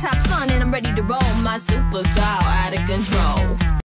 top son, and I'm ready to roll. My super style out of control.